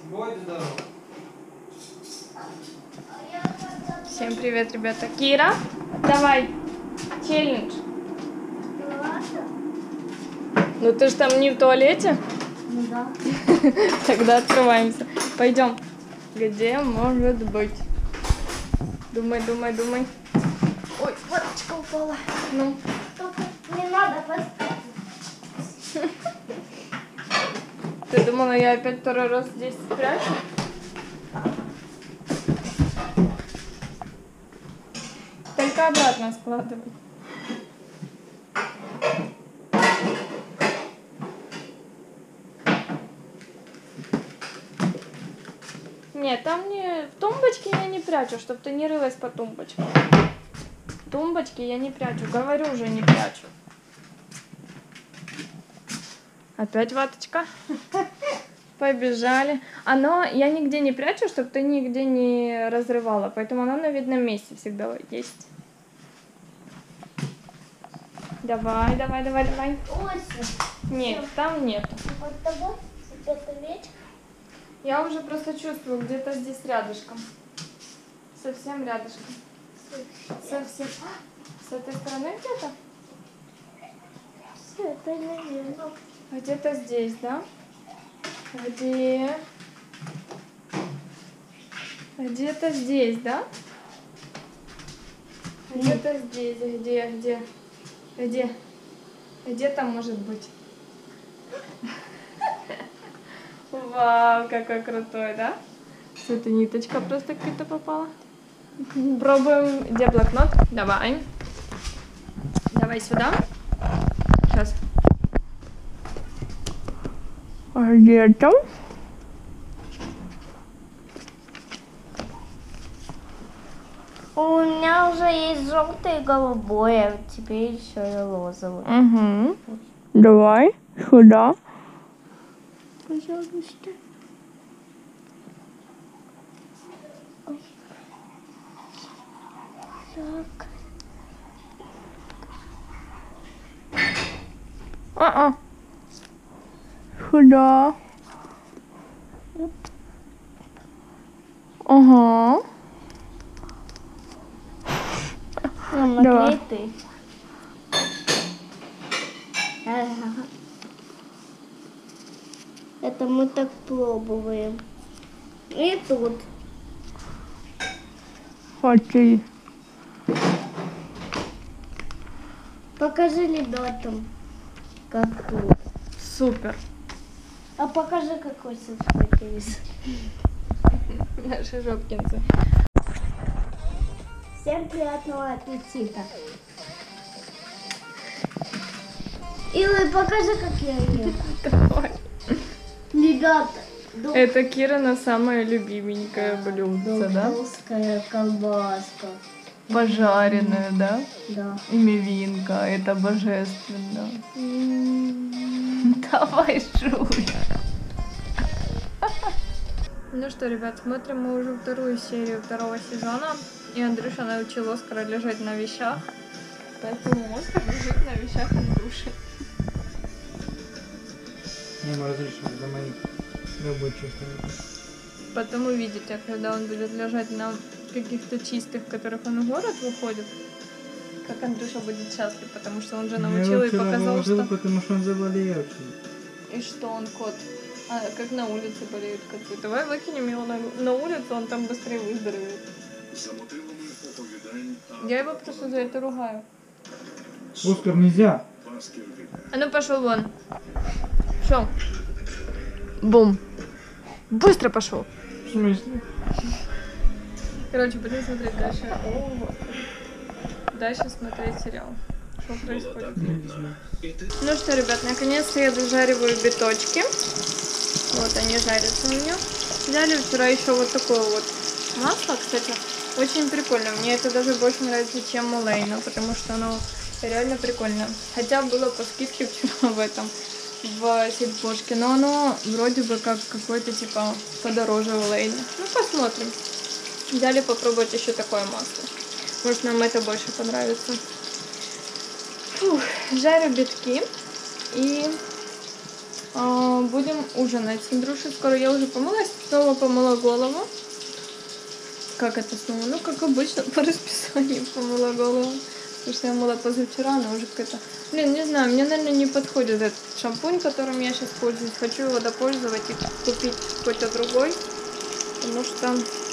Будь здоров. Всем привет, ребята. Кира, давай, челлендж. Ну ты ж там не в туалете? Ну да. Тогда открываемся. Пойдем. Где может быть? Думай, думай, думай. Ой, водочка упала. Ну. Только не надо поставить. Ты думала, я опять второй раз здесь спрячу? Только обратно складывай. Нет, там не... В тумбочке я не прячу, чтобы ты не рылась по тумбочке. В тумбочке я не прячу, говорю уже, не прячу. Опять ваточка. Побежали. Оно, я нигде не прячу, чтобы ты нигде не разрывала, поэтому оно на видном месте всегда есть. Давай, давай, давай, давай. Ось. Нет, там нет. Вот тобой, это вечер. Я уже просто чувствую, где-то здесь рядышком. Совсем рядышком. Совсем. С этой стороны где-то? Все, это наверное. Где-то здесь, да? Где? Где-то здесь, да? Где-то здесь. Где? Где? Где там может быть? Вау, какой крутой, да? Это ниточка просто какая-то попала. Пробуем. Где блокнот? Давай. Давай сюда. Сейчас. А где там? У меня уже есть желтое и голубое, теперь еще и розовое. Угу. Давай сюда. Пожалуйста. Ой. Так. Сюда. Ага. Наклейты. Это мы так пробуем. И тут. Хочу. Покажи ребятам, как тут. Супер. А покажи, какой сюрприз. Наши жопкинцы. Всем приятного аппетита. Илой, покажи, как я ем. Давай. Ребята, Это Кирина самое любименькое блюдце, да? докторская колбаска. Пожаренная, да? Да. И мивинка. Это божественно. Давай, жуй. Ну что, ребят, смотрим мы уже вторую серию второго сезона. И Андрюша научил Оскара лежать на вещах. Поэтому Оскар лежит на вещах Андрюши. Не, мы разрешим за мои рабочие. Потом увидите, когда он будет лежать на каких-то чистых, в которых он в город выходит, как Андрюша будет счастлив, потому что он же научил и показал, что... Потому что он заболел. И что он кот. А, как на улице болеют коты. Давай выкинем его на улицу, он там быстрее выздоровеет. Я его просто за это ругаю. Оскар, нельзя. А ну пошел вон. Шел. Бум. Быстро пошел. В смысле? Короче, будем смотреть дальше. Дальше смотреть сериал. Что происходит? Ну что, ребят, наконец-то я дожариваю биточки. Вот они жарятся у меня. Взяли вчера еще вот такое вот масло, кстати. Очень прикольно. Мне это даже больше нравится, чем у Лейна, потому что оно реально прикольно. Хотя было по скидке вчера в этом, в сельпошке, но оно вроде бы как какое-то типа подороже у Лейна. Ну, посмотрим. Взяли попробовать еще такое масло. Может, нам это больше понравится. Фух, жарю битки. И Будем ужинать с Андрюшей. Скоро я уже помылась, снова помыла голову. Как это снова? Ну, как обычно, по расписанию помыла голову. Потому что я мыла позавчера, но уже какая-то... Блин, не знаю, мне, наверное, не подходит этот шампунь, которым я сейчас пользуюсь. Хочу его допользовать и купить какой-то другой. Потому что,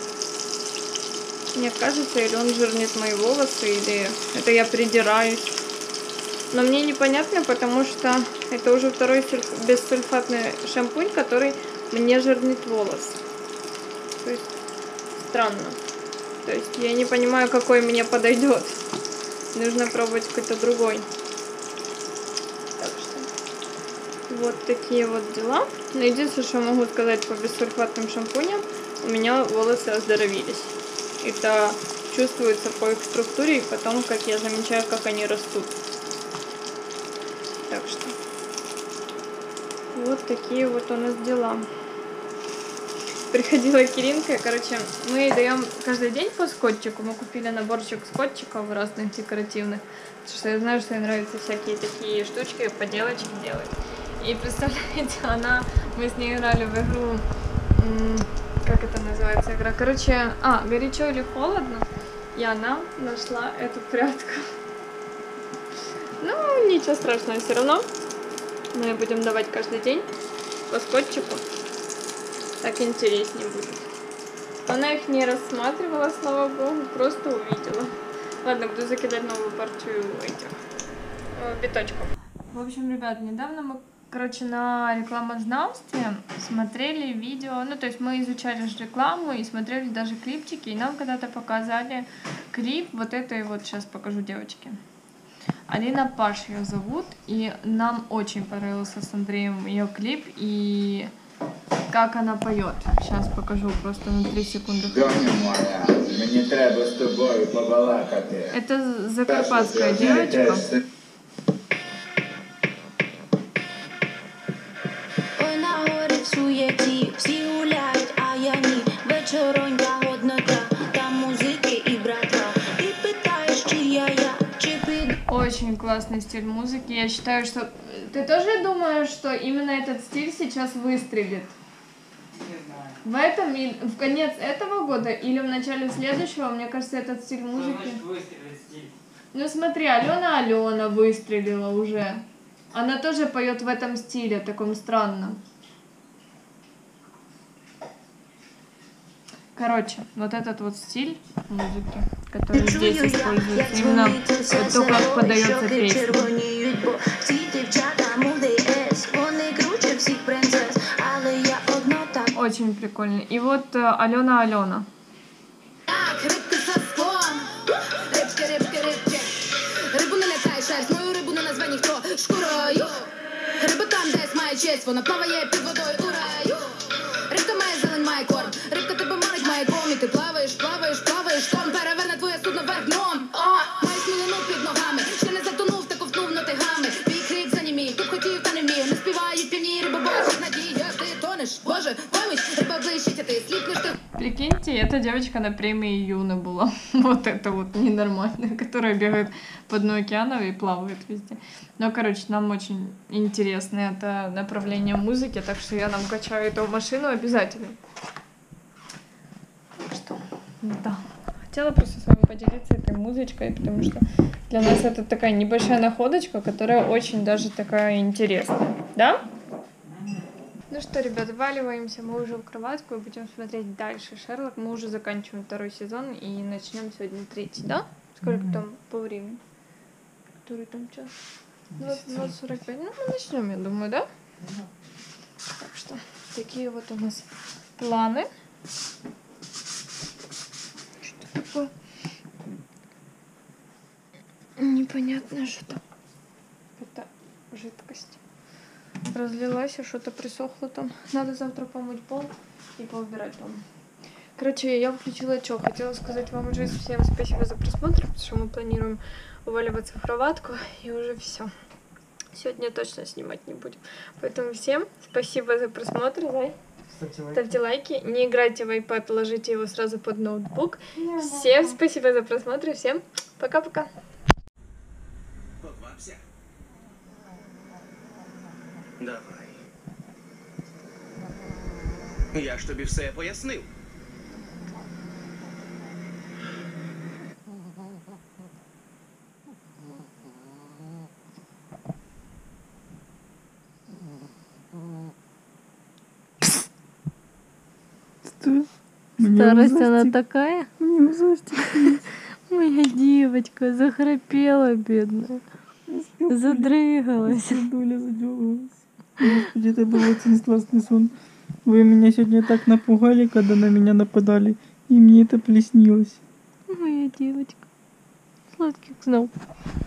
мне кажется, или он жирнит мои волосы, или это я придираюсь. Но мне непонятно, потому что это уже второй бессульфатный шампунь, который мне жирнит волосы. То есть странно. То есть я не понимаю, какой мне подойдет. Нужно пробовать какой-то другой. Так что вот такие вот дела. Но единственное, что могу сказать по бессульфатным шампуням, у меня волосы оздоровились. Это чувствуется по их структуре и потом, как я замечаю, как они растут. Так что вот такие вот у нас дела. Приходила Киринка, короче, мы ей даем каждый день по скотчику. Мы купили наборчик скотчиков разных декоративных, потому что я знаю, что ей нравятся всякие такие штучки, поделочки делать. И представляете, мы с ней играли в игру, как это называется игра? Короче, горячо или холодно, и она нашла эту прядку. Ну, ничего страшного, все равно мы будем давать каждый день по скотчику. Так интереснее будет. Она их не рассматривала, слава богу, просто увидела. Ладно, буду закидать новую партию этих биточков. В общем, ребят, недавно мы, короче, на рекламознавстве смотрели видео, ну, то есть мы изучали же рекламу и смотрели даже клипчики, и нам когда-то показали клип вот этой вот, сейчас покажу девочки. Алина Паш ее зовут, и нам очень понравился с Андреем ее клип, и как она поет. Сейчас покажу просто на 3 секунды. Доня моя, мені треба з тобою побалакати. Это закарпатская девочка. Ой, на горі в суєті, всі гуляють, а я ні. Вечоронька годнота, там музики і братва. І питаєш, чи я, чи піду. Очень классный стиль музыки. Я считаю, что... Ты тоже думаешь, что именно этот стиль сейчас выстрелит? Не знаю. В этом, в конец этого года или в начале следующего, мне кажется, этот стиль Что музыки... значит выстрелить стиль? Ну смотри, Алена выстрелила уже. Она тоже поет в этом стиле, таком странном. Короче, вот этот вот стиль музыки, который здесь используется, именно то, как подается песня. Очень прикольно. И вот Алена. Рибу не лякай, шерстною рибу не назве ніхто шкурою. Риба там десь має честь, вона плаває під водою у раю. Рибка має зелень, має корм. Рибка тебе манить, має ком. І ти плаваєш, тон переверне твоє судно вверх дном. Маєш мілину під ногами, ще не затонув та ковтнув нотигами. Твій крик занімів, ти б хотів та не вмів. Не співають півні риба, бачить надія, ти тонеш. Боже, поміч, риба блищить, а ти сліпнеш ти. Прикиньте, эта девочка на премии Юна была. Вот это вот ненормальная, которая бегает по дну океанов и плавает везде. Но, короче, нам очень интересно это направление музыки, так что я нам качаю эту машину обязательно. Так что, да. Хотела просто с вами поделиться этой музычкой, потому что для нас это такая небольшая находочка, которая очень даже такая интересная. Да? Ну что, ребят, вваливаемся мы уже в кроватку и будем смотреть дальше Шерлок. Мы уже заканчиваем 2 сезон и начнем сегодня 3, да? Сколько там по времени? Который там час? 20:45. Ну, мы начнем, я думаю, да? Так что, такие вот у нас планы. Что такое? Непонятно что-то. Это жидкость. Разлилась, что-то присохло там. Надо завтра помыть пол и поубирать дом. Короче, я включила что? Хотела сказать вам уже всем спасибо за просмотр, потому что мы планируем уваливаться в кроватку и уже все. Сегодня точно снимать не будем. Поэтому всем спасибо за просмотр. Ставьте лайки. Не играйте в iPad, ложите его сразу под ноутбук. Всем спасибо за просмотр. Всем пока-пока. Давай. Я ж тобі все пояснив. Что? Старость она такая. Мне ужасти. Моя девочка захрапела, бедная. Задрыгалась. Дуля задергалась. Господи, это был очень страшный сон. Вы меня сегодня так напугали, когда на меня нападали. И мне это приснилось. Моя девочка. Сладких снов.